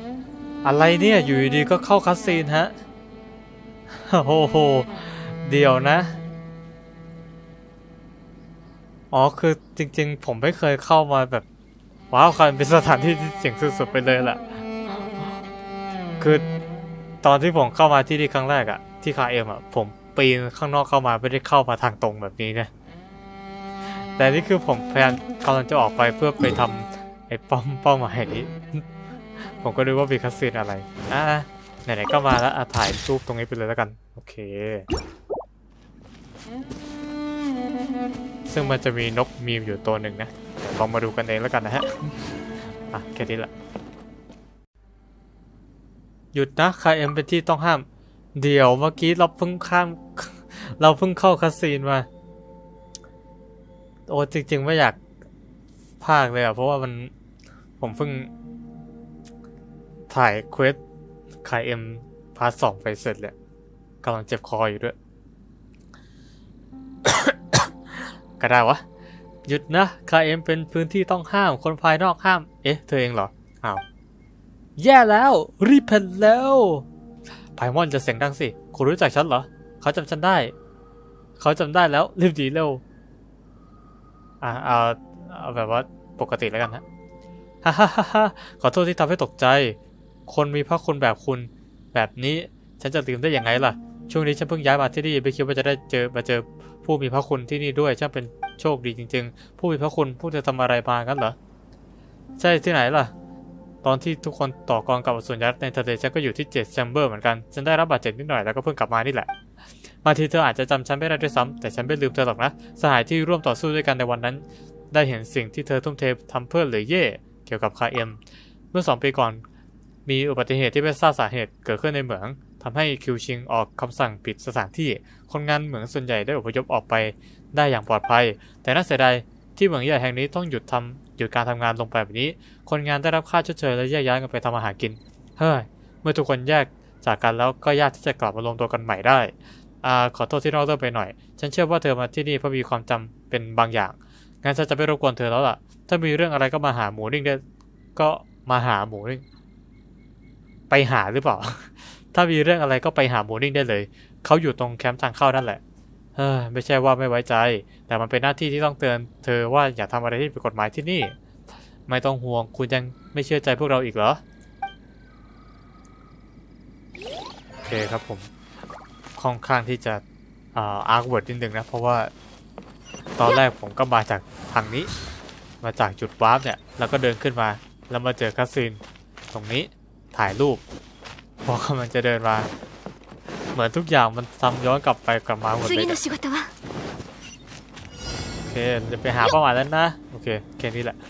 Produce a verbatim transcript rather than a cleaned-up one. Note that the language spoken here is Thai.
อะไรเนี่ยอยู่ดีก็เข้าคัสซีนฮะโอ้โหเดี๋ยวนะอ๋อคือจริงๆผมไม่เคยเข้ามาแบบว้าวคันเป็นสถานที่ที่เจ๋งสุดๆไปเลยแหละคือตอนที่ผมเข้ามาที่นี่ครั้งแรกอะที่คาเอ็มอะผมปีนข้างนอกเข้ามาไม่ได้เข้ามาทางตรงแบบนี้นะแต่นี่คือผมพยายามกำลังจะออกไปเพื่อไปทำไอ้ป้อมเป้าหมายนี้ผมก็ดูว่ามีคัสซีนอะไรอ่ะไหนๆก็มาแล้วถ่ายรูปตรงนี้ไปเลยแล้วกันโอเคซึ่งมันจะมีนกมีมอยู่ตัวหนึ่งนะเดี๋ยวลองมาดูกันเองแล้วกันนะฮะอ่ะแค่นี้แหละหยุดนะคาเอ็มเป็นที่ต้องห้ามเดี๋ยวเมื่อกี้เราเพิ่งข้ามเราเพิ่งเข้าคัสซีนมาโอ้จริงๆไม่อยากพากเลยอ่ะเพราะว่ามันผมเพิ่งถ่ายเควสคาเอ็มพาร์ทสองไปเสร็จเลยกำลังเจ็บคออยู่ด้วย ก็ได้วะหยุดนะคาเอ็มเป็นพื้นที่ต้องห้ามคนภายนอกห้ามเอ๊ะเธอเองเหรออ้าวแย่แล้วรีบเพนแล้วไพมอนจะเสียงดังสิคุณรู้จักฉันเหรอเขาจำฉันได้เขาจำได้แล้วรีบดีเร็วอ่าเอาเอาแบบว่าปกติแล้วกันฮะฮ่าฮ่าฮ่าฮ่าขอโทษที่ทำให้ตกใจคนมีพระคุณแบบคุณแบบนี้ฉันจะลืมได้ยังไงล่ะช่วงนี้ฉันเพิ่งย้ายมาที่นี่ไม่คิดว่าจะได้เจอมาเจอผู้มีพระคุณที่นี่ด้วยช่างเป็นโชคดีจริงๆผู้มีพระคุณผู้จะทำอะไรมากันเหรอใช่ที่ไหนล่ะตอนที่ทุกคนต่อกรกับอสูรยักษ์ในทะเลฉันก็อยู่ที่เจ็ดแชมเบอร์เหมือนกันฉันได้รับบาดเจ็บนิดหน่อยแล้วก็เพิ่งกลับมานี่แหละบางทีเธออาจจะจำฉันไม่ได้ด้วยซ้ำแต่ฉันไม่ลืมเธอหรอกนะสหายที่ร่วมต่อสู้ด้วยกันในวันนั้นได้เห็นสิ่งที่เธอทุ่มเททำเพื่อเหลือเย่เกี่ยวกับคาเอ็มเมื่อสองปีก่อนมีอุบัติเหตุที่ไม่ทราบสาเหตุเกิดขึ้นในเหมืองทำให้คิวชิงออกคำสั่งปิดสถานที่คนงานเหมืองส่วนใหญ่ได้อพยพออกไปได้อย่างปลอดภัยแต่น่าเสียดายที่เหมืองใหญ่แห่งนี้ต้องหยุดทำหยุดการทำงานลงไปแบบนี้คนงานได้รับค่าชดเชยและแยกย้ายกันไปทำอาหารกินเฮ้ยเมื่อทุกคนแยกจากกันแล้วก็ยากที่จะกลับมารวมตัวกันใหม่ได้อ่าขอโทษที่นอกเรื่องไปหน่อยฉันเชื่อว่าเธอมาที่นี่เพราะมีความจำเป็นบางอย่างงั้นฉันจะไม่รบกวนเธอแล้วล่ะถ้ามีเรื่องอะไรก็มาหาหมูนิ่งได้ก็มาหาหมูนิ่งไปหาหรือเปล่า ถ้ามีเรื่องอะไรก็ไปหาหมูนิ่งได้เลยเขาอยู่ตรงแคมป์ทางเข้านั่นแหละเฮ้ยไม่ใช่ว่าไม่ไว้ใจแต่มันเป็นหน้าที่ที่ต้องเตือนเธอว่าอย่าทำอะไรที่ผิดกฎหมายที่นี่ไม่ต้องห่วงคุณยังไม่เชื่อใจพวกเราอีกเหรอโอเคครับผมค่อนข้างที่จะอ่าอาร์คเวิร์ดนิดนึงนะเพราะว่าตอนแรกผมก็มาจากทางนี้มาจากจุดวาร์ปเนี่ยแล้วก็เดินขึ้นมาแล้วมาเจอคัสซีนตรงนี้ถ่ายรูปพอกำลังจะเดินมาเหมือนทุกอย่างมันทำย้อนกลับไปกลับมาหมดเลยโอเคจะไปหาเป้าหมายแล้วนะโอเคแค่นี้แหละ